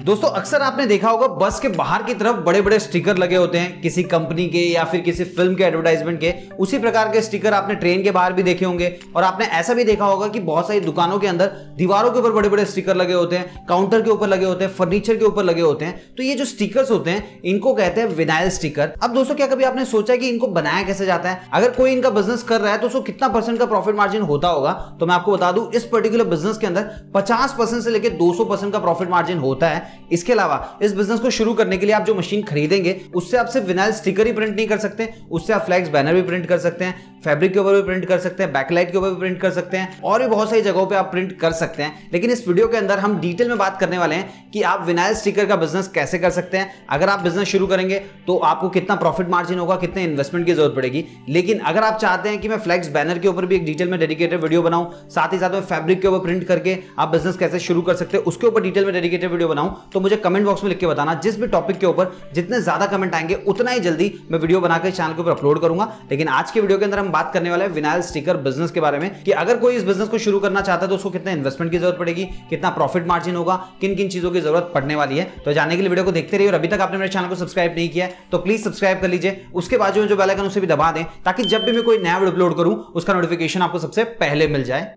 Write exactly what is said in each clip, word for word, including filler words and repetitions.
दोस्तों अक्सर आपने देखा होगा बस के बाहर की तरफ बड़े बड़े स्टिकर लगे होते हैं किसी कंपनी के या फिर किसी फिल्म के एडवर्टाइजमेंट के। उसी प्रकार के स्टिकर आपने ट्रेन के बाहर भी देखे होंगे और आपने ऐसा भी देखा होगा कि बहुत सारी दुकानों के अंदर दीवारों के ऊपर बड़े बड़े स्टिकर लगे होते हैं, काउंटर के ऊपर लगे होते हैं, फर्नीचर के ऊपर लगे होते हैं। तो ये जो स्टिकर्स होते हैं इनको कहते हैं विनाइल स्टिकर। अब दोस्तों क्या कभी आपने सोचा कि इनको बनाया कैसे जाता है? अगर कोई इनका बिजनेस कर रहा है तो उसको कितना परसेंट का प्रॉफिट मार्जिन होता होगा? तो मैं आपको बता दूं, इस पर्टिकुलर बिजनेस के अंदर पचास परसेंट से लेकर दो सौ परसेंट का प्रॉफिट मार्जिन होता है। इसके अलावा इस बिजनेस को शुरू करने के लिए आप जो मशीन खरीदेंगे उससे आप सिर्फ विनाइल स्टिकर ही प्रिंट नहीं कर सकते, उससे आप फ्लैक्स बैनर भी प्रिंट कर सकते हैं, फैब्रिक के ऊपर भी प्रिंट कर सकते हैं, बैकलाइट के ऊपर भी प्रिंट कर सकते हैं और भी बहुत सारी जगहों पे आप प्रिंट कर सकते हैं। लेकिन इस वीडियो के अंदर हम डिटेल में बात करने वाले हैं कि आप विनाइल स्टिकर का बिजनेस कैसे कर सकते हैं। अगर आप बिजनेस शुरू करेंगे तो आपको कितना प्रॉफिट मार्जिन होगा, कितने इन्वेस्टमेंट की जरूरत पड़ेगी। लेकिन अगर आप चाहते हैं कि मैं फ्लैक्स बैनर के ऊपर भी एक डिटेल में डेडिकेटेड वीडियो बनाऊं, साथ ही साथ में फैब्रिक के ऊपर प्रिंट करके आप बिजनेस कैसे शुरू कर सकते हैं उसके ऊपर डिटेल में डेडिकेटेड वीडियो बनाऊं, तो मुझे कमेंट बॉक्स में लिख के बताना। जिस भी टॉपिक के ऊपर जितने ज्यादा कमेंट आएंगे उतना ही जल्दी मैं वीडियो बनाकर चैनल के ऊपर अपलोड करूंगा। लेकिन आज के वीडियो के अंदर हम बात करने वाले हैं विनाइल स्टिकर बिजनेस के बारे में कि अगर कोई इस बिजनेस को शुरू करना चाहता है तो उसको कितने इन्वेस्टमेंट की जरूरत पड़ेगी, कितना प्रॉफिट मार्जिन होगा, किन किन चीजों की जरूरत पड़ने वाली है। तो जानने के लिए वीडियो को देखते रहिए और अभी तक आपने मेरे चैनल को सब्सक्राइब नहीं किया है तो प्लीज सब्सक्राइब कर लीजिए। उसके बाजू में जो बेल आइकन उसे भी दबा दें ताकि जब भी मैं कोई नया वीडियो अपलोड करूं उसका नोटिफिकेशन आपको सबसे पहले मिल जाए।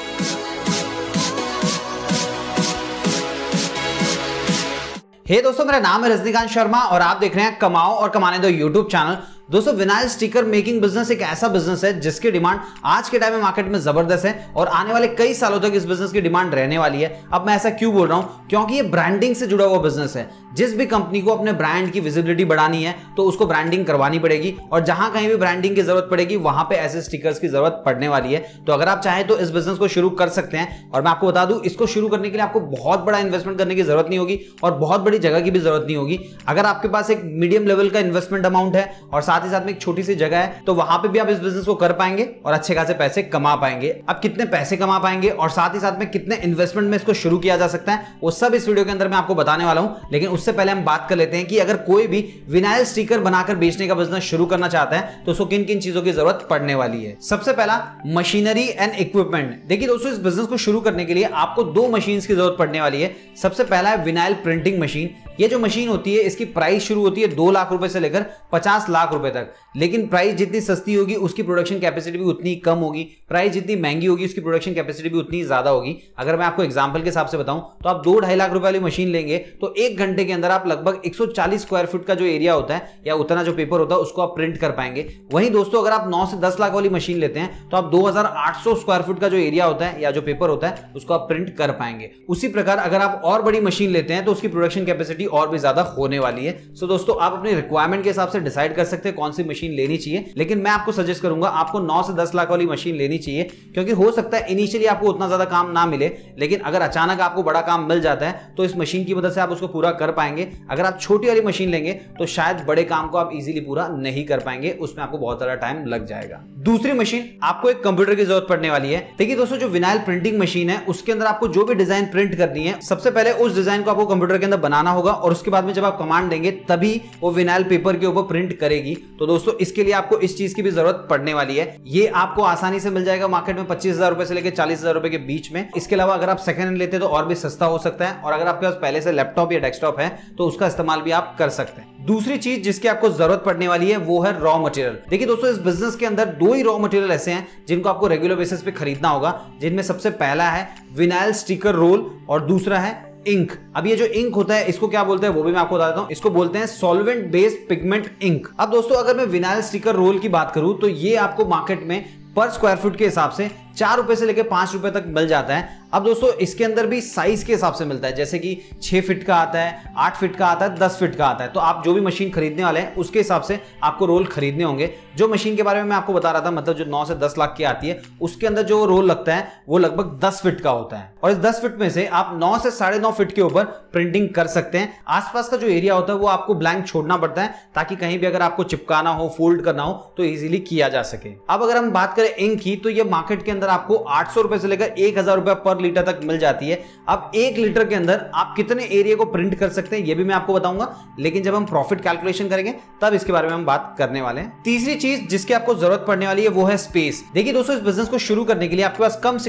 हे hey दोस्तों, मेरा नाम है रजनीकांत शर्मा और आप देख रहे हैं कमाओ और कमाने दो यूट्यूब चैनल। दोस्तों विनाइल स्टिकर मेकिंग बिजनेस एक ऐसा बिजनेस है जिसकी डिमांड आज के टाइम में मार्केट में जबरदस्त है और आने वाले कई सालों तक इस बिजनेस की डिमांड रहने वाली है। अब मैं ऐसा क्यों बोल रहा हूं? क्योंकि ये ब्रांडिंग से जुड़ा हुआ बिजनेस है। जिस भी कंपनी को अपने ब्रांड की विजिबिलिटी बढ़ानी है तो उसको ब्रांडिंग करवानी पड़ेगी और जहां कहीं भी ब्रांडिंग की जरूरत पड़ेगी वहां पे ऐसे स्टिकर्स की जरूरत पड़ने वाली है। तो अगर आप चाहें तो इस बिजनेस को शुरू कर सकते हैं और मैं आपको बता दूं, इसको शुरू करने के लिए आपको बहुत बड़ा इन्वेस्टमेंट करने की जरूरत नहीं होगी और बहुत बड़ी जगह की भी जरूरत नहीं होगी। अगर आपके पास एक मीडियम लेवल का इन्वेस्टमेंट अमाउंट है और साथ ही साथ में एक छोटी सी जगह है तो वहां पे भी आप इस बिजनेस को कर पाएंगे और अच्छे खासे पैसे कमा पाएंगे। अब कितने पैसे कमा पाएंगे और साथ ही साथ में कितने इन्वेस्टमेंट में इसको शुरू किया जा सकता है वो सब इस वीडियो के अंदर मैं आपको बताने वाला हूं। लेकिन उससे पहले हम बात कर लेते हैं कि अगर कोई भी विनाइल स्टिकर बनाकर बेचने का बिजनेस शुरू करना चाहता है तो उसको किन किन चीजों की जरूरत पड़ने वाली है। सबसे पहला मशीनरी एंड इक्विपमेंट। देखिए दोस्तों, इस बिजनेस को शुरू करने के लिए आपको दो मशीन की जरूरत पड़ने वाली है। सबसे पहला है विनाइल प्रिंटिंग मशीन। ये जो मशीन होती है इसकी प्राइस शुरू होती है दो लाख रुपए से लेकर पचास लाख रुपए तक। लेकिन प्राइस जितनी सस्ती होगी उसकी प्रोडक्शन कैपेसिटी भी उतनी कम होगी, प्राइस जितनी महंगी होगी उसकी प्रोडक्शन कैपेसिटी भी उतनी ज्यादा होगी। अगर मैं आपको एग्जांपल के हिसाब से बताऊं तो आप दो ढाई लाख रुपए वाली मशीन लेंगे तो एक घंटे के अंदर आप लगभग एक सौ चालीस स्क्वायर फीट का जो एरिया होता है या उतना जो पेपर होता है उसको आप प्रिंट कर पाएंगे। वहीं दोस्तों अगर आप नौ से दस लाख वाली मशीन लेते हैं तो आप दो हजार आठ सौ स्क्वायर फीट का जो एरिया होता है या जो पेपर होता है उसको आप प्रिंट कर पाएंगे। उसी प्रकार अगर आप और बड़ी मशीन लेते हैं तो उसकी प्रोडक्शन कैपेसिटी और भी ज्यादा होने वाली है। सो दोस्तों आप अपने रिक्वायरमेंट के हिसाब से डिसाइड कर सकते हैं कौन सी मशीन लेनी चाहिए। लेकिन मैं आपको सजेस्ट करूंगा आपको नौ से दस लाख वाली मशीन लेनी चाहिए, क्योंकि हो सकता है इनिशियली आपको उतना ज्यादा काम ना मिले, लेकिन अगर अचानक आपको बड़ा काम मिल जाता है तो इस मशीन की मदद से आप उसको पूरा कर पाएंगे। अगर आप छोटी वाली मशीन लेंगे तो शायद बड़े काम को आप इजीली पूरा नहीं कर पाएंगे, उसमें आपको बहुत सारा टाइम लग जाएगा। दूसरी मशीन, आपको एक कंप्यूटर की जरूरत पड़ने वाली है। देखिए दोस्तों, जो विनाइल प्रिंटिंग मशीन है उसके अंदर आपको जो भी डिजाइन प्रिंट करनी है सबसे पहले उस डिजाइन को आपको कंप्यूटर के अंदर बनाना होगा और उसके बाद में जब आप कमांड देंगे तभी वो विनाइल पेपर के ऊपर प्रिंट करेगी। तो दोस्तों इसके लिए आपको इस चीज की भी जरूरत पड़ने वाली है। ये आपको आसानी से मिल जाएगा मार्केट में पच्चीस हजार रुपए से लेकर चालीस हजार रुपए के बीच में। इसके अलावा अगर आप सेकंड हैंड लेते हैं तो और भी सस्ता हो सकता है और अगर आपके पास पहले से लैपटॉप या डेस्कटॉप है तो उसका इस्तेमाल भी आप कर सकते हैं। दूसरी चीज जिसकी आपको जरूरत पड़ने वाली है वो है रॉ मटेरियल। देखिए दोस्तों, इस बिजनेस के अंदर दो ही रॉ मटेरियल ऐसे हैं जिनको आपको रेगुलर बेसिस पे खरीदना होगा, जिनमें सबसे पहला है विनाइल स्टिकर रोल और दूसरा है इंक। अब ये जो इंक होता है इसको क्या बोलते हैं वो भी मैं आपको बता देता हूं। इसको बोलते हैं सॉल्वेंट बेस्ड पिगमेंट इंक। अब दोस्तों अगर मैं विनाइल स्टिकर रोल की बात करूं तो ये आपको मार्केट में पर स्क्वायर फुट के हिसाब से चार रुपए से लेकर पांच रुपए तक मिल जाता है। अब दोस्तों इसके अंदर भी साइज के हिसाब से मिलता है, जैसे कि छह फीट का आता है, आठ फीट का आता है, दस फीट का आता है। तो आप जो भी मशीन खरीदने वाले हैं उसके हिसाब से आपको रोल खरीदने होंगे। जो मशीन के बारे में मैं आपको बता रहा था, मतलब जो नौ से दस लाख की आती है, उसके अंदर जो रोल लगता है वो लगभग दस फीट का होता है और इस दस फीट में से आप नौ से साढ़े नौ फीट के ऊपर प्रिंटिंग कर सकते हैं। आसपास का जो एरिया होता है वो आपको ब्लैंक छोड़ना पड़ता है ताकि कहीं भी अगर आपको चिपकाना हो, फोल्ड करना हो तो इजीली किया जा सके। अब अगर हम बात करें इंक की तो ये मार्केट के अंदर आपको आठ सौ रुपए से लेकर एक हजार रुपए पर लीटर तक मिल जाती है। अब एक लीटर के अंदर आप कितने एरिया को प्रिंट कर सकते हैं ये भी मैं आपको बताऊंगा, लेकिन जब हम प्रॉफिट कैलकुलेशन करेंगे तब इसके बारे में हम बात करने वाले हैं। तीसरी चीज जिसकी आपको जरूरत पड़ने वाली है वो है स्पेस। देखिए दोस्तों, इस बिजनेस को शुरू करने के लिए आपके पास कम से कम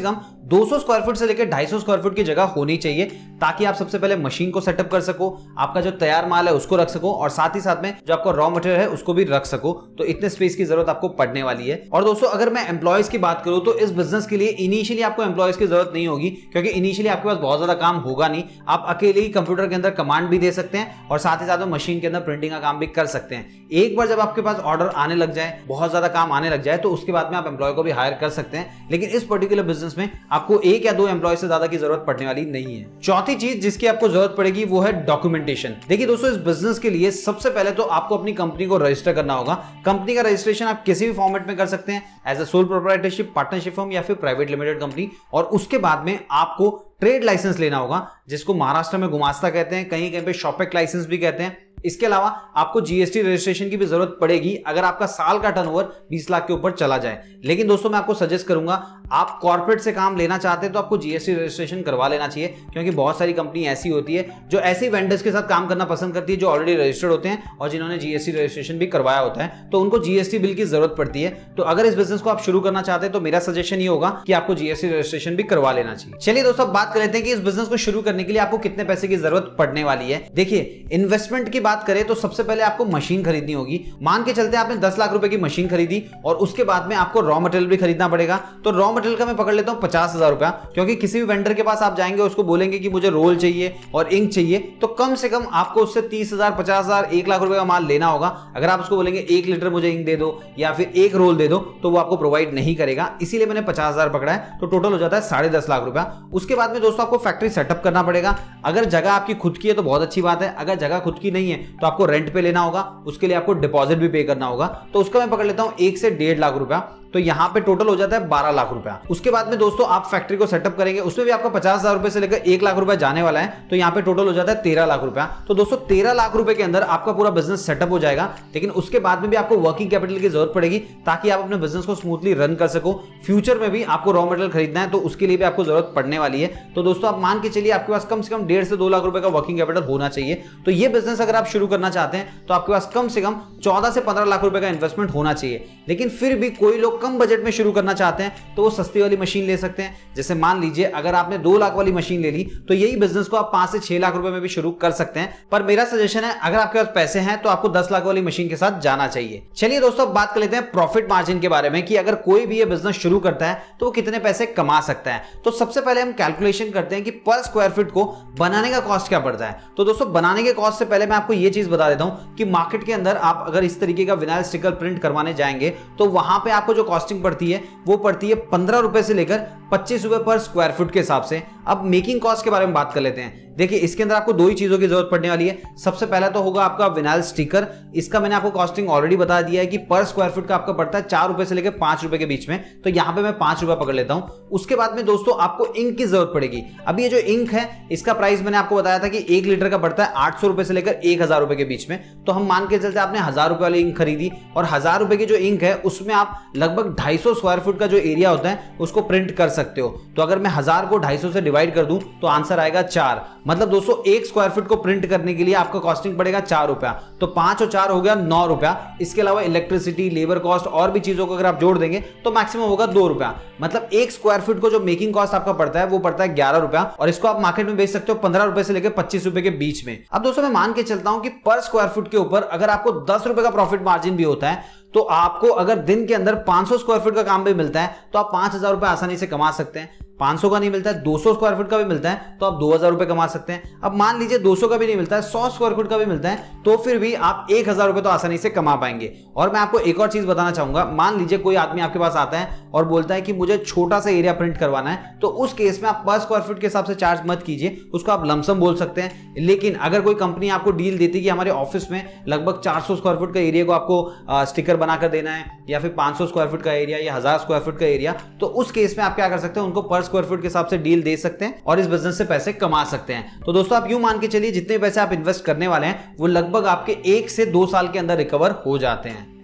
दो सौ स्क्वायर फुट से लेकर ढाई सौ स्क्वायर फुट की जगह होनी चाहिए, ताकि आप सबसे पहले मशीन को सेटअप कर सको, आपका जो तैयार माल है उसको रख सको और साथ ही साथ में जो आपका रॉ मटेरियल है उसको भी रख सको। तो इतने स्पेस की जरूरत आपको पड़ने वाली है। और दोस्तों अगर मैं एम्प्लॉयज की बात करूं तो इस बिजनेस के लिए इनिशियली आपको एम्प्लॉयज की जरूरत नहीं होगी, क्योंकि इनिशियली आपके पास बहुत ज्यादा काम होगा नहीं। आप अकेले ही कंप्यूटर के अंदर कमांड भी दे सकते हैं और साथ ही साथ में मशीन के अंदर प्रिंटिंग का काम भी कर सकते हैं। एक बार जब आपके पास ऑर्डर आने लग जाए, बहुत ज्यादा काम आने लग जाए, तो उसके बाद में आप एम्प्लॉय को भी हायर कर सकते हैं। लेकिन इस पर्टिकुलर बिजनेस में आपको एक या दो एम्प्लॉय से ज्यादा की जरूरत पड़ने वाली नहीं है। चौथी चीज जिसकी आपको जरूरत पड़ेगी वो है डॉक्यूमेंटेशन। देखिए दोस्तों, इस बिजनेस के लिए सबसे पहले तो आपको अपनी कंपनी को रजिस्टर करना होगा। कंपनी का रजिस्ट्रेशन आप किसी भी फॉर्मेट में कर सकते हैं, as a sole proprietorship, partnership firm या फिर प्राइवेट लिमिटेड कंपनी। और उसके बाद में आपको ट्रेड लाइसेंस लेना होगा, जिसको महाराष्ट्र में गुमास्ता कहते हैं, कहीं कहीं पे शॉपेक लाइसेंस भी कहते हैं। इसके अलावा आपको जीएसटी रजिस्ट्रेशन की भी जरूरत पड़ेगी अगर आपका साल का टर्नओवर बीस लाख के ऊपर चला जाए। लेकिन दोस्तों मैं आपको सजेस्ट करूंगा, आप कॉर्पोरेट से काम लेना चाहते हैं तो आपको जीएसटी रजिस्ट्रेशन करवा लेना चाहिए, क्योंकि बहुत सारी कंपनी ऐसी होती है जो ऐसी वेंडर्स के साथ काम करना पसंद करती है जो ऑलरेडी रजिस्टर्ड होते हैं और जिन्होंने जीएसटी रजिस्ट्रेशन भी करवाया होता है, तो उनको जीएसटी बिल की जरूरत पड़ती है। तो अगर इस बिजनेस को आप शुरू करना चाहते हैं तो मेरा सजेशन ये होगा कि आपको जीएसटी रजिस्ट्रेशन भी करवा लेना चाहिए। चलिए दोस्तों, बात कर लेते हैं कि इस बिजनेस को शुरू करने के लिए आपको कितने पैसे की जरूरत पड़ने वाली है। देखिए, इन्वेस्टमेंट की बात करें तो सबसे पहले आपको मशीन खरीदनी होगी। मान के चलते आपने दस लाख रुपए की मशीन खरीदी और उसके बाद में आपको रॉ मटेरियल भी खरीदना पड़ेगा। तो रॉ मटेरियल का मैं पकड़ लेता हूं पचास हजार रुपया, क्योंकि किसी भी वेंडर के पास आप जाएंगे, उसको बोलेंगे कि मुझे रोल चाहिए और इंक चाहिए, तो कम से कम आपको उससे तीस हजार, पचास हजार, एक लाख रुपए का माल लेना होगा। अगर आप उसको बोलेंगे एक लीटर मुझे इंक दे दो या फिर एक रोल दे दो, तो वो आपको प्रोवाइड नहीं करेगा। इसीलिए मैंने पचास हजार पकड़ा है, तो टोटल हो जाता है साढ़े दस लाख रुपया। उसके बाद में दोस्तों आपको फैक्ट्री सेटअप करना पड़ेगा। अगर जगह आपकी खुद की है तो बहुत अच्छी बात है, अगर जगह खुद की नहीं है तो आपको रेंट पे लेना होगा, उसके लिए आपको डिपॉजिट भी पे करना होगा। तो उसका मैं पकड़ लेता हूं एक से डेढ़ लाख रुपया, तो यहां पे टोटल हो जाता है बारह लाख रुपया। उसके बाद में दोस्तों आप फैक्ट्री को सेटअप करेंगे, उसमें भी आपका पचास हजार रुपए से लेकर एक लाख रुपया जाने वाला है, तो यहां पे टोटल हो जाता है तेरह लाख रुपया। तो दोस्तों तेरह लाख रुपए के अंदर आपका पूरा बिजनेस सेटअप हो जाएगा। लेकिन उसके बाद में भी आपको वर्किंग कैपिटल की जरूरत पड़ेगी, ताकि आप अपने बिजनेस को स्मूथली रन कर सको। फ्यूचर में भी आपको रॉ मटेरियल खरीदना है तो उसके लिए भी आपको जरूरत पड़ने वाली है। तो दोस्तों आप मान के चलिए आपके पास कम से कम डेढ़ से दो लाख रुपए का वर्किंग कैपिटल होना चाहिए। तो ये बिजनेस अगर आप शुरू करना चाहते हैं तो आपके पास कम से कम चौदह से पंद्रह लाख रुपए का इन्वेस्टमेंट होना चाहिए। लेकिन फिर भी कोई लोग कम बजट में शुरू करना चाहते हैं तो वो सस्ती वाली मशीन ले सकते हैं। जैसे मान लीजिए अगर आपने दो लाख वाली मशीन ले ली तो यही बिजनेस को आप पांच से छह लाख रुपए में भी शुरू कर सकते हैं। पर मेरा सजेशन है, अगर आपके पास पैसे हैं तो आपको दस लाख वाली मशीन के साथ जाना चाहिए। चलिए दोस्तों, बात कर लेते हैं प्रॉफिट मार्जिन के बारे में कि अगर कोई भी ये बिजनेस शुरू करता है तो वो कितने पैसे कमा सकता है। तो सबसे पहले हम कैलकुलेशन करते हैं कि पर स्क्वायर फीट को बनाने का कॉस्ट क्या पड़ता है। तो दोस्तों बनाने के कॉस्ट से पहले मैं आपको ये चीज बता देता हूं कि मार्केट के अंदर आप अगर इस तरीके का विनाइल स्टिकर प्रिंट करवाने जाएंगे तो वहां पे आपको जो कॉस्टिंग पड़ती है वो पड़ती है पंद्रह रुपए से लेकर पच्चीस रुपए पर स्क्वायर फुट के हिसाब से। अब मेकिंग कॉस्ट के बारे में बात कर लेते हैं। देखिए, इसके अंदर आपको दो ही चीजों की जरूरत पड़ने वाली है। सबसे पहला तो होगा आपका विनाइल स्टिकर। इसका मैंने आपको कॉस्टिंग ऑलरेडी बता दिया है कि पर स्क्वायर फुट का आपका पड़ता है चार रुपए से लेकर पांच रुपए के बीच में, तो यहां पे मैं पांच रुपए पकड़ लेता हूं। उसके बाद में दोस्तों आपको इंक की जरूरत पड़ेगी। अब ये जो इंक है इसका प्राइस मैंने आपको बताया था कि एक लीटर का पड़ता है आठ सौ रुपए से लेकर एक हजार रुपए के बीच में। तो हम मान के चलते आपने हजार रुपए वाली इंक खरीदी और हजार रुपए की जो इंक है उसमें आप लगभग ढाई सौ स्क्वायर फुट का जो एरिया होता है उसको प्रिंट कर सकते हो। तो अगर मैं हजार को ढाई सौ से डिवाइड कर दूं तो आंसर आएगा चार। मतलब दोस्तों एक स्क्वायर फुट को प्रिंट करने के लिए आपका कॉस्टिंग पड़ेगा चार रुपया। तो पांच और चार हो गया नौ रुपया। इसके अलावा इलेक्ट्रिसिटी, लेबर कॉस्ट और भी चीजों को अगर आप जोड़ देंगे तो मैक्सिमम होगा दो रुपया। मतलब एक स्क्वायर फुट को जो मेकिंग कॉस्ट आपका पड़ता है वो पड़ता है ग्यारह रुपया, और इसको आप मार्केट में बेच सकते हो पंद्रह रुपए से लेकर पच्चीस रुपए के बीच में। अब दोस्तों मैं मान के चलता हूं कि पर स्क्वायर फुट के ऊपर अगर आपको दस रुपए का प्रॉफिट मार्जिन भी होता है तो आपको अगर दिन के अंदर पांच सौ स्क्वायर फुट का काम भी मिलता है तो आप पांच हजार रुपए आसानी से कमा सकते हैं। पांच सौ का नहीं मिलता है, दो सौ स्क्वायर फुट का भी मिलता है तो आप दो हजार रुपए कमा सकते हैं। अब मान लीजिए दो सौ का भी नहीं मिलता है, सौ स्क्वायर फुट का भी मिलता है, तो फिर भी आप एक हजार रुपए तो आसानी से कमा पाएंगे। और मैं आपको एक और चीज बताना चाहूंगा, मान लीजिए कोई आदमी आपके पास आता है और बोलता है कि मुझे छोटा सा एरिया प्रिंट करवाना है, तो उस केस में आप पर स्क्वायर फुट के हिसाब से चार्ज मत कीजिए, उसको आप लमसम बोल सकते हैं। लेकिन अगर कोई कंपनी आपको डील देती है कि हमारे ऑफिस में लगभग चार सौ स्क्वायर फुट का एरिया को आपको स्टिकर बनाकर देना है, या फिर पांच सौ स्क्वायर फुट का एरिया या हजार स्क्वायर फुट का एरिया, तो उस केस में आप क्या कर सकते हैं, उनको पर स्क्वायर फुट के हिसाब से डील दे सकते हैं और इस बिजनेस से पैसे कमा सकते हैं। तो दोस्तों आप यूं मान के चलिए जितने पैसे आप इन्वेस्ट करने वाले हैं वो लगभग आपके एक से दो साल के अंदर रिकवर हो जाते हैं।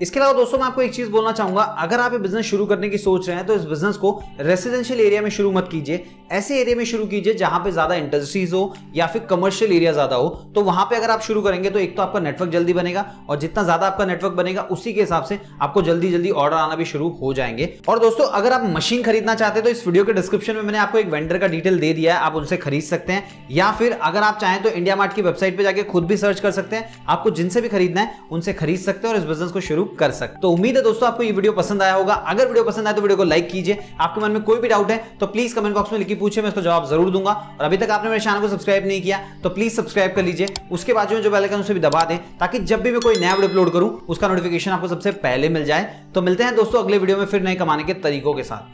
इसके अलावा दोस्तों मैं आपको एक चीज बोलना चाहूंगा, अगर आप ये बिजनेस शुरू करने की सोच रहे हैं तो इस बिजनेस को रेसिडेंशियल एरिया में शुरू मत कीजिए, ऐसे एरिया में शुरू कीजिए जहां पे ज्यादा इंडस्ट्रीज हो या फिर कमर्शियल एरिया ज्यादा हो। तो वहां पे अगर आप शुरू करेंगे तो एक तो आपका नेटवर्क जल्दी बनेगा, और जितना ज्यादा आपका नेटवर्क बनेगा उसी के हिसाब से आपको जल्दी जल्दी ऑर्डर आना भी शुरू हो जाएंगे। और दोस्तों अगर आप मशीन खरीदना चाहते हैं तो इस वीडियो के डिस्क्रिप्शन में मैंने आपको एक वेंडर का डिटेल दे दिया है, आप उनसे खरीद सकते हैं, या फिर अगर आप चाहें तो इंडिया मार्ट की वेबसाइट पे जाके खुद भी सर्च कर सकते हैं, आपको जिनसे भी खरीदना है उनसे खरीद सकते हैं और इस बिजनेस को शुरू कर सकते हैं। तो उम्मीद है दोस्तों आपको ये वीडियो पसंद आया होगा। अगर वीडियो पसंद आए तो वीडियो को लाइक कीजिए। आपके मन में कोई भी डाउट है तो प्लीज कमेंट बॉक्स में लिखिए, पूछे, मैं इसको जवाब जरूर दूंगा। और अभी तक आपने मेरे चैनल को सब्सक्राइब नहीं किया तो प्लीज सब्सक्राइब कर लीजिए, उसके बाद जो बेल आइकन उसे भी दबा दें ताकि जब भी मैं कोई नया वीडियो अपलोड करूं उसका नोटिफिकेशन आपको सबसे पहले मिल जाए। तो मिलते हैं दोस्तों अगले वीडियो में फिर नए कमाने के तरीकों के साथ।